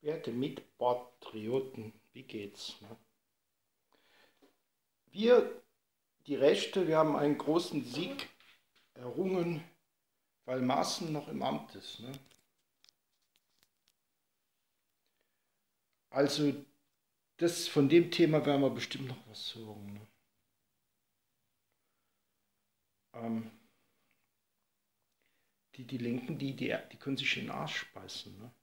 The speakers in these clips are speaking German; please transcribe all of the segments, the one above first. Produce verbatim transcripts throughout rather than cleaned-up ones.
Werte Mitpatrioten, wie geht's? Ne? Wir, die Rechte, wir haben einen großen Sieg errungen, weil Maaßen noch im Amt ist. Ne? Also das, von dem Thema werden wir bestimmt noch was hören. Ne? Ähm, die, die Linken, die, die, die können sich in den Arsch speisen. Ne?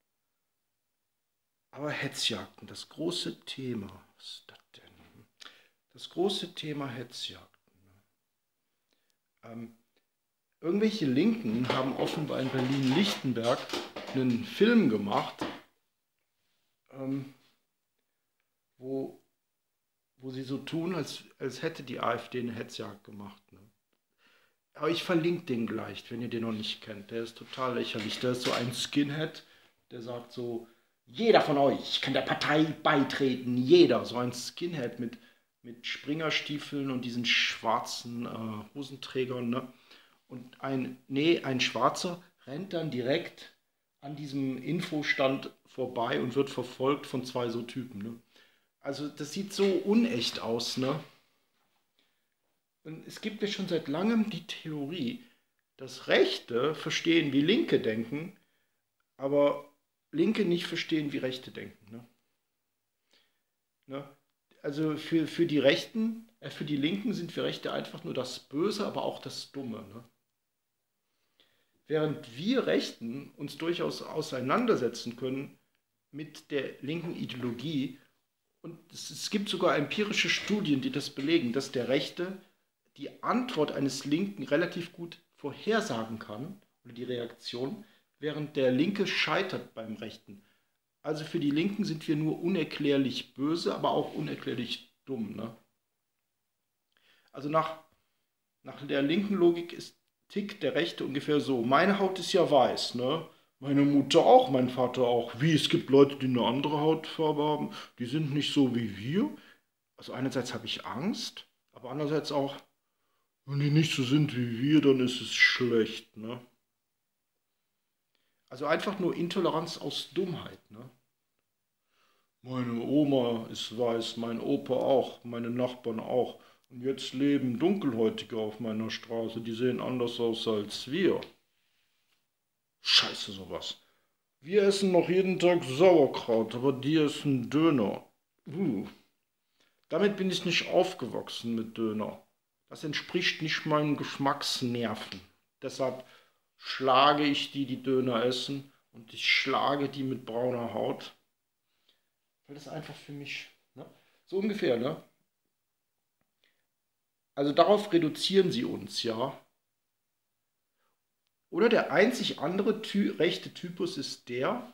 Aber Hetzjagden, das große Thema, was ist das denn? Das große Thema Hetzjagden. Ne? Ähm, Irgendwelche Linken haben offenbar in Berlin-Lichtenberg einen Film gemacht, ähm, wo, wo sie so tun, als, als hätte die AfD eine Hetzjagd gemacht. Ne? Aber ich verlinke den gleich, wenn ihr den noch nicht kennt. Der ist total lächerlich. Der ist so ein Skinhead, der sagt so, jeder von euch kann der Partei beitreten. Jeder. So ein Skinhead mit, mit Springerstiefeln und diesen schwarzen äh, Hosenträgern. Ne? Und ein, nee, ein Schwarzer rennt dann direkt an diesem Infostand vorbei und wird verfolgt von zwei so Typen. Ne? Also das sieht so unecht aus. Ne? Und es gibt ja schon seit langem die Theorie, dass Rechte verstehen, wie Linke denken, aber Linke nicht verstehen, wie Rechte denken. Ne? Ne? Also für, für die Rechten, äh, für die Linken sind wir Rechte einfach nur das Böse, aber auch das Dumme. Ne? Während wir Rechten uns durchaus auseinandersetzen können mit der linken Ideologie, und es, es gibt sogar empirische Studien, die das belegen, dass der Rechte die Antwort eines Linken relativ gut vorhersagen kann, oder die Reaktion, während der Linke scheitert beim Rechten. Also für die Linken sind wir nur unerklärlich böse, aber auch unerklärlich dumm. Ne? Also nach, nach der linken Logik ist tickt der Rechte ungefähr so. Meine Haut ist ja weiß, ne? Meine Mutter auch, mein Vater auch. Wie, es gibt Leute, die eine andere Hautfarbe haben, die sind nicht so wie wir. Also einerseits habe ich Angst, aber andererseits auch, wenn die nicht so sind wie wir, dann ist es schlecht, ne? Also einfach nur Intoleranz aus Dummheit, ne? Meine Oma ist weiß, mein Opa auch, meine Nachbarn auch. Und jetzt leben Dunkelhäutige auf meiner Straße, die sehen anders aus als wir. Scheiße, sowas. Wir essen noch jeden Tag Sauerkraut, aber die essen Döner. Uh, damit bin ich nicht aufgewachsen mit Döner. Das entspricht nicht meinen Geschmacksnerven. Deshalb schlage ich die, die Döner essen, und ich schlage die mit brauner Haut. Weil das einfach für mich, ne? So ungefähr, ne? Also darauf reduzieren sie uns, ja. Oder der einzig andere Ty rechte Typus ist der,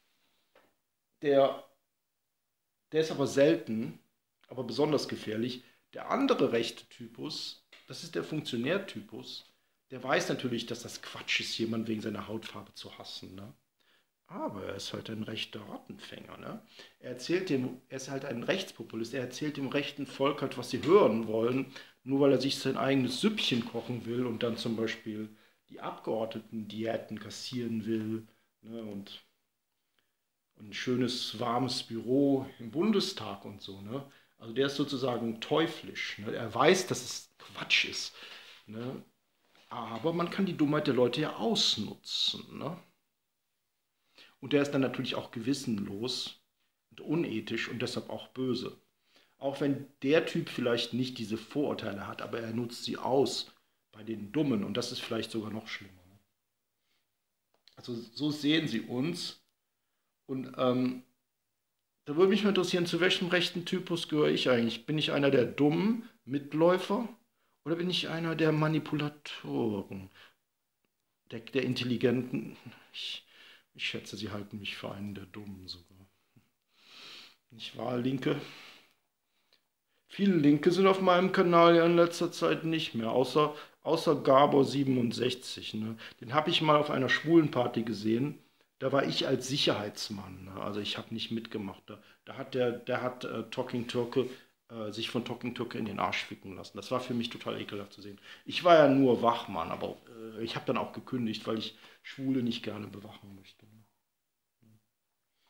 der, der ist aber selten, aber besonders gefährlich. Der andere rechte Typus, das ist der Funktionärtypus, der weiß natürlich, dass das Quatsch ist, jemanden wegen seiner Hautfarbe zu hassen. Ne? Aber er ist halt ein rechter Rattenfänger. Ne? Er, erzählt dem, er ist halt ein Rechtspopulist. Er erzählt dem rechten Volk halt, was sie hören wollen, nur weil er sich sein eigenes Süppchen kochen will und dann zum Beispiel die Abgeordneten-Diäten kassieren will, ne? und ein schönes, warmes Büro im Bundestag und so. Ne? Also der ist sozusagen teuflisch. Ne? Er weiß, dass es Quatsch ist. Ne? Aber man kann die Dummheit der Leute ja ausnutzen. Ne? Und der ist dann natürlich auch gewissenlos und unethisch und deshalb auch böse. Auch wenn der Typ vielleicht nicht diese Vorurteile hat, aber er nutzt sie aus bei den Dummen. Und das ist vielleicht sogar noch schlimmer. Ne? Also so sehen sie uns. Und ähm, da würde mich mal interessieren, zu welchem rechten Typus gehöre ich eigentlich? Bin ich einer der dummen Mitläufer oder bin ich einer der Manipulatoren, der, der Intelligenten? Ich, ich schätze, sie halten mich für einen der Dummen sogar. Nicht wahr, Linke? Viele Linke sind auf meinem Kanal ja in letzter Zeit nicht mehr, außer, außer Gabor siebenundsechzig. Ne? Den habe ich mal auf einer Schwulenparty gesehen. Da war ich als Sicherheitsmann, ne? Also ich habe nicht mitgemacht. Da, da hat der, der hat äh, Talking Türke äh, sich von Talking Türke in den Arsch ficken lassen. Das war für mich total ekelhaft zu sehen. Ich war ja nur Wachmann, aber äh, ich habe dann auch gekündigt, weil ich Schwule nicht gerne bewachen möchte.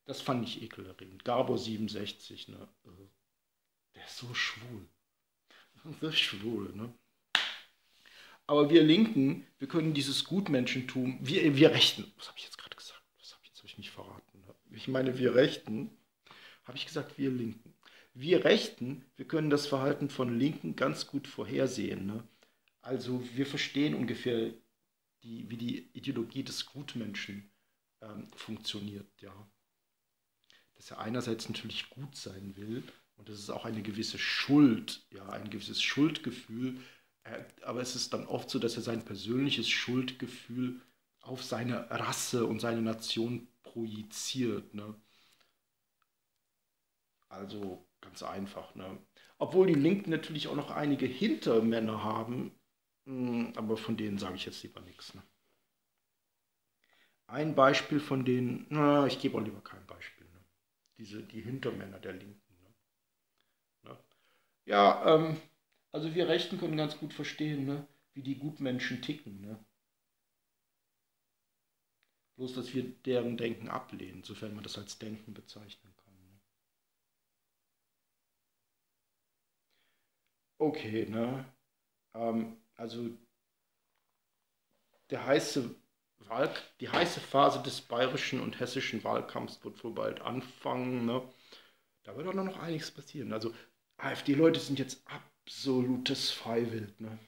Das fand ich ekelerregend. Gabor siebenundsechzig, ne? Der ist so schwul. So schwul, ne? Aber wir Linken, wir können dieses Gutmenschentum, wir, wir Rechten, was habe ich jetzt gerade gesagt? Was habe ich, jetzt habe ich mich verraten. Ne? Ich meine, wir Rechten, habe ich gesagt, wir Linken. Wir Rechten, wir können das Verhalten von Linken ganz gut vorhersehen. Ne? Also wir verstehen ungefähr, die, wie die Ideologie des Gutmenschen ähm, funktioniert. Ja. Dass er einerseits natürlich gut sein will und das ist auch eine gewisse Schuld, ja, ein gewisses Schuldgefühl, äh, aber es ist dann oft so, dass er sein persönliches Schuldgefühl auf seine Rasse und seine Nation projiziert. Ne? Also ganz einfach. Ne? Obwohl die Linken natürlich auch noch einige Hintermänner haben, mh, aber von denen sage ich jetzt lieber nichts. Ne? Ein Beispiel von denen, na, ich gebe auch lieber kein Beispiel. Ne? Diese, die Hintermänner der Linken. Ne? Ne? Ja, ähm, also wir Rechten können ganz gut verstehen, ne, wie die Gutmenschen ticken. Ne? Bloß, dass wir deren Denken ablehnen, sofern man das als Denken bezeichnen kann. Ne? Okay, ne? Ähm, also der heiße Wahl, die heiße Phase des bayerischen und hessischen Wahlkampfs wird wohl bald anfangen. Ne? Da wird auch noch einiges passieren. Also AfD-Leute sind jetzt absolutes Freiwild. Ne?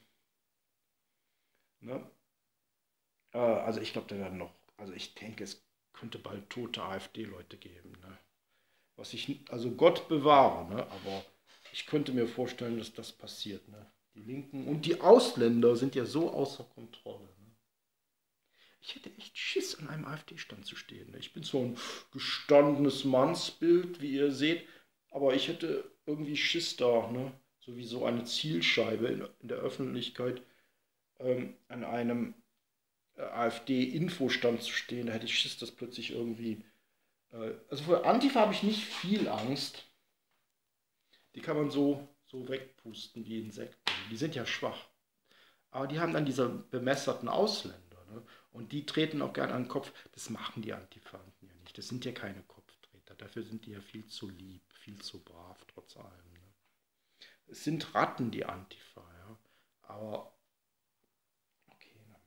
Ne? Äh, also ich glaube, da werden noch, also ich denke, es könnte bald tote AfD-Leute geben. Ne? Was ich, also Gott bewahre, ne? Aber ich könnte mir vorstellen, dass das passiert. Ne? Die Linken und die Ausländer sind ja so außer Kontrolle. Ne? Ich hätte echt Schiss, an einem AfD-Stand zu stehen. Ne? Ich bin zwar ein gestandenes Mannsbild, wie ihr seht, aber ich hätte irgendwie Schiss da, ne? So wie so eine Zielscheibe in, in der Öffentlichkeit ähm, an einem äh, AfD-Infostand zu stehen. Da hätte ich Schiss, dass plötzlich irgendwie. Äh, also vor Antifa habe ich nicht viel Angst. Die kann man so, so wegpusten wie Insekten. Die sind ja schwach. Aber die haben dann diese bemesserten Ausländer. Ne? Und die treten auch gern an den Kopf. Das machen die Antifanten ja nicht. Das sind ja keine Kopftreter. Dafür sind die ja viel zu lieb, viel zu brav, trotz allem. Ne? Es sind Ratten, die Antifa. Ja? Aber, okay. Ne?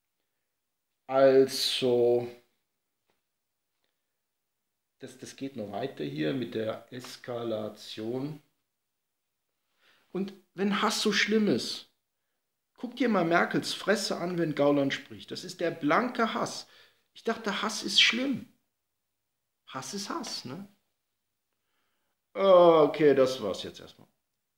Also, das, das geht noch weiter hier mit der Eskalation. Und wenn Hass so schlimm ist, guck dir mal Merkels Fresse an, wenn Gauland spricht. Das ist der blanke Hass. Ich dachte, Hass ist schlimm. Hass ist Hass, ne? Okay, das war's jetzt erstmal.